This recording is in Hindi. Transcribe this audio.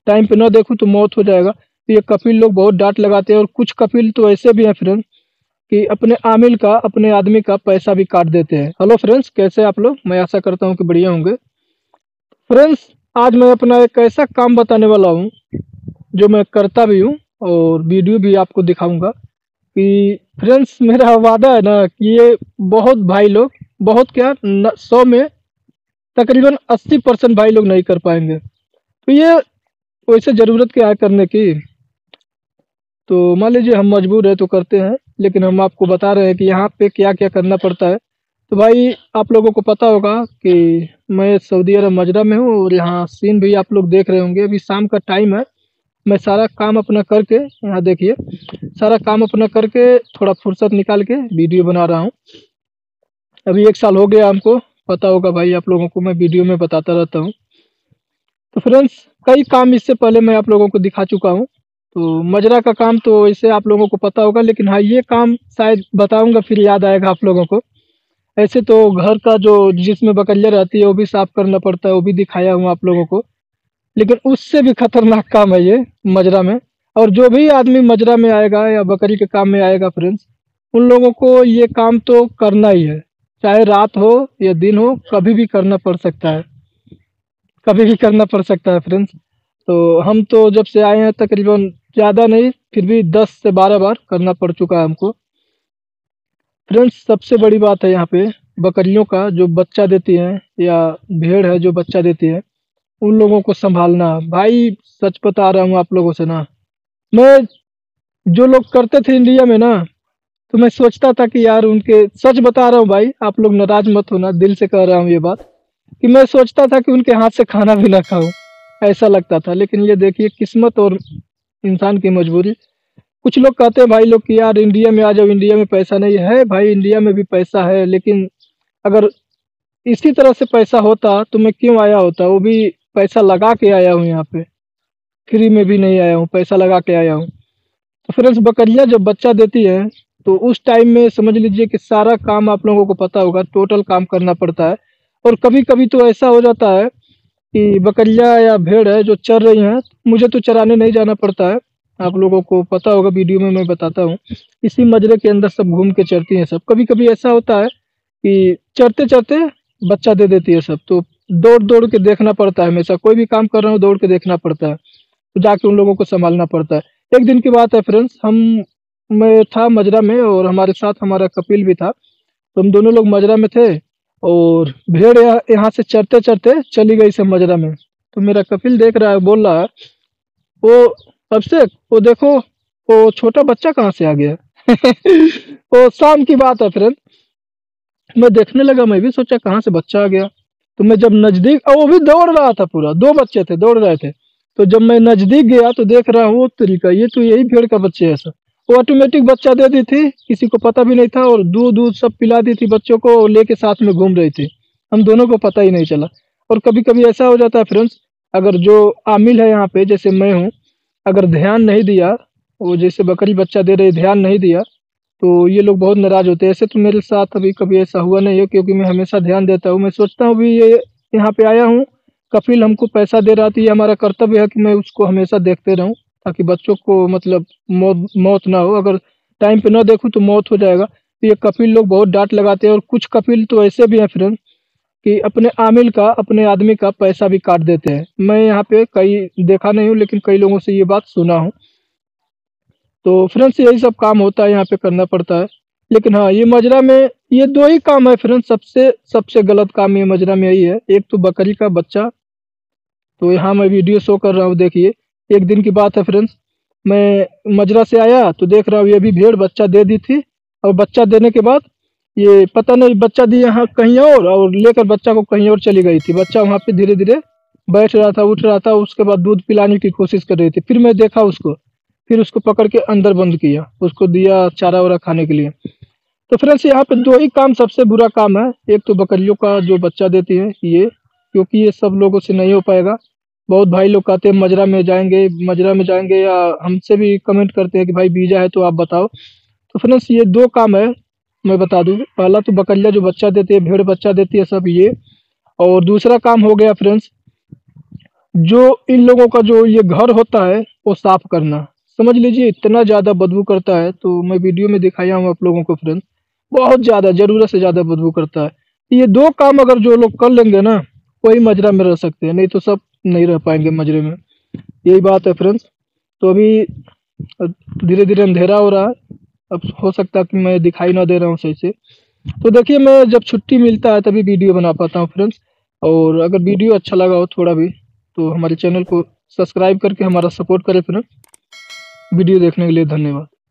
टाइम पे ना देखूँ तो मौत हो जाएगा। तो ये कपिल लोग बहुत डांट लगाते हैं, और कुछ कपिल तो ऐसे भी हैं फ्रेंड्स कि अपने आमिल का, अपने आदमी का पैसा भी काट देते हैं। हेलो फ्रेंड्स, कैसे आप लोग? मैं आशा करता हूँ कि बढ़िया होंगे। फ्रेंड्स, आज मैं अपना एक ऐसा काम बताने वाला हूँ जो मैं करता भी हूँ, और वीडियो भी आपको दिखाऊंगा कि फ्रेंड्स, मेरा वादा है ना कि ये बहुत भाई लोग, बहुत क्या 100 में तकरीबन 80% भाई लोग नहीं कर पाएंगे। तो ये वैसे ज़रूरत क्या है करने की? तो मान लीजिए हम मजबूर है तो करते हैं, लेकिन हम आपको बता रहे हैं कि यहाँ पे क्या क्या करना पड़ता है। तो भाई, आप लोगों को पता होगा कि मैं सऊदी अरब मजरा में हूँ, और यहाँ सीन भी आप लोग देख रहे होंगे। अभी शाम का टाइम है। मैं सारा काम अपना करके, यहाँ देखिए, सारा काम अपना करके थोड़ा फुर्सत निकाल के वीडियो बना रहा हूँ। अभी 1 साल हो गया हमको, पता होगा भाई आप लोगों को, मैं वीडियो में बताता रहता हूँ। तो फ्रेंड्स, कई काम इससे पहले मैं आप लोगों को दिखा चुका हूँ। तो मजरा का काम तो इसे आप लोगों को पता होगा, लेकिन हाँ, ये काम शायद बताऊंगा फिर याद आएगा आप लोगों को। ऐसे तो घर का जो, जिसमें बकरियां रहती है, वो भी साफ करना पड़ता है, वो भी दिखाया हूँ आप लोगों को। लेकिन उससे भी खतरनाक काम है ये मजरा में। और जो भी आदमी मजरा में आएगा या बकरी के काम में आएगा फ्रेंड्स, उन लोगों को ये काम तो करना ही है। चाहे रात हो या दिन हो, कभी भी करना पड़ सकता है, कभी भी करना पड़ सकता है फ्रेंड्स। तो हम तो जब से आए हैं तकरीबन, ज़्यादा नहीं फिर भी 10 से 12 बार करना पड़ चुका है हमको। फ्रेंड्स, सबसे बड़ी बात है यहाँ पे, बकरियों का जो बच्चा देती हैं, या भेड़ है जो बच्चा देती है, उन लोगों को संभालना। भाई, सच बता रहा हूँ आप लोगों से ना, मैं, जो लोग करते थे इंडिया में ना, तो मैं सोचता था कि यार उनके, सच बता रहा हूँ भाई, आप लोग नाराज मत होना, दिल से कह रहा हूँ ये बात, कि मैं सोचता था कि उनके हाथ से खाना भी ना खाऊं, ऐसा लगता था। लेकिन ये देखिए, किस्मत और इंसान की मजबूरी। कुछ लोग कहते हैं भाई लोग कि यार इंडिया में आ जाओ, इंडिया में पैसा नहीं है। भाई, इंडिया में भी पैसा है, लेकिन अगर इसी तरह से पैसा होता तो मैं क्यों आया होता? वो भी पैसा लगा के आया हूँ यहाँ पे, फ्री में भी नहीं आया हूँ, पैसा लगा के आया हूँ। तो फ्रेंड्स, बकरियां जब बच्चा देती है, तो उस टाइम में समझ लीजिए कि सारा काम आप लोगों को पता होगा, टोटल काम करना पड़ता है। और कभी कभी तो ऐसा हो जाता है कि बकरियां या भेड़ है जो चर रही हैं, मुझे तो चराने नहीं जाना पड़ता है। आप लोगों को पता होगा, वीडियो में मैं बताता हूँ। इसी मजरे के अंदर सब घूम के चरती हैं सब। कभी कभी ऐसा होता है कि चरते चरते बच्चा दे देती है सब, तो दौड़ दौड़ के देखना पड़ता है। हमेशा कोई भी काम कर रहा हूँ, दौड़ के देखना पड़ता है, तो जाके उन लोगों को संभालना पड़ता है। एक दिन की बात है फ्रेंड्स, हम, मैं था मजरा में, और हमारे साथ हमारा कपिल भी था। तो हम दोनों लोग मजरा में थे, और भेड़ यहाँ से चरते चरते चली गई सब मजरा में। तो मेरा कपिल देख रहा है, बोल रहा है, वो अभिषेक, वो देखो, वो छोटा बच्चा कहाँ से आ गया? वो शाम की बात है फ्रेंड, मैं देखने लगा, मैं भी सोचा कहाँ से बच्चा आ गया। तो मैं जब नजदीक, और वो भी दौड़ रहा था, पूरा 2 बच्चे थे, दौड़ रहे थे। तो जब मैं नजदीक गया तो देख रहा हूँ, वो तरीका, ये तो यही भेड़ का बच्चे है सर। वो ऑटोमेटिक बच्चा दे दी थी, किसी को पता भी नहीं था, और दूध दूध सब पिला दी थी बच्चों को, और लेके साथ में घूम रही थी। हम दोनों को पता ही नहीं चला। और कभी कभी ऐसा हो जाता है फ्रेंड्स, अगर जो आमिल है यहाँ पे, जैसे मैं हूँ, अगर ध्यान नहीं दिया, वो जैसे बकरी बच्चा दे रही, ध्यान नहीं दिया, तो ये लोग बहुत नाराज होते हैं। ऐसे तो मेरे साथ अभी कभी ऐसा हुआ नहीं है, क्योंकि मैं हमेशा ध्यान देता हूँ। मैं सोचता हूँ भी ये, यहाँ पे आया हूँ, कपिल हमको पैसा दे रहा था, ये हमारा कर्तव्य है कि मैं उसको हमेशा देखते रहूँ, ताकि बच्चों को मतलब मौत मौत ना हो। अगर टाइम पे ना देखूँ तो मौत हो जाएगा। तो ये कपिल लोग बहुत डांट लगाते हैं, और कुछ कपिल तो ऐसे भी हैं फ्रेंड कि अपने आमिल का, अपने आदमी का पैसा भी काट देते हैं। मैं यहाँ पे कई देखा नहीं हूँ, लेकिन कई लोगों से ये बात सुना हूँ। तो फ्रेंड्स, यही सब काम होता है, यहाँ पे करना पड़ता है। लेकिन हाँ, ये मजरा में ये 2 ही काम है फ्रेंड्स, सबसे सबसे गलत काम ये मजरा में यही है। एक तो बकरी का बच्चा, तो यहाँ मैं वीडियो शो कर रहा हूँ, देखिए। एक दिन की बात है फ्रेंड्स, मैं मजरा से आया तो देख रहा हूँ ये भी भेड़ बच्चा दे दी थी। और बच्चा देने के बाद ये पता नहीं बच्चा दी यहाँ कहीं और लेकर बच्चा को कहीं और चली गई थी। बच्चा वहाँ पे धीरे धीरे बैठ रहा था, उठ रहा था, उसके बाद दूध पिलाने की कोशिश कर रही थी। फिर मैं देखा उसको, फिर उसको पकड़ के अंदर बंद किया, उसको दिया चारा वारा खाने के लिए। तो फ्रेंड्स, यहाँ पे 2 ही काम सबसे बुरा काम है। एक तो बकरियों का जो बच्चा देती है ये, क्योंकि ये सब लोगों से नहीं हो पाएगा। बहुत भाई लोग कहते हैं मजरा में जाएंगे, मजरा में जाएंगे, या हमसे भी कमेंट करते हैं कि भाई वीजा है तो आप बताओ। तो फ्रेंड्स, ये 2 काम है, मैं बता दूं। पहला तो बकरियां जो बच्चा देती है, भेड़ बच्चा देती है सब ये। और दूसरा काम हो गया फ्रेंड्स, जो इन लोगों का जो ये घर होता है वो साफ करना। समझ लीजिए इतना ज़्यादा बदबू करता है, तो मैं वीडियो में दिखाया हूँ आप लोगों को फ्रेंड्स, बहुत ज़्यादा ज़रूरत से ज़्यादा बदबू करता है। ये 2 काम अगर जो लोग कर लेंगे ना, वही मजरा में रह सकते हैं, नहीं तो सब नहीं रह पाएँगे मजरे में। यही बात है फ्रेंड्स। तो अभी धीरे-धीरे अंधेरा हो रहा है, अब हो सकता है कि मैं दिखाई ना दे रहा हूँ सही से। तो देखिए मैं जब छुट्टी मिलता है तभी वीडियो बना पाता हूँ फ्रेंड्स। और अगर वीडियो अच्छा लगा हो थोड़ा भी, तो हमारे चैनल को सब्सक्राइब करके हमारा सपोर्ट करें फ्रेंड्स। वीडियो देखने के लिए धन्यवाद।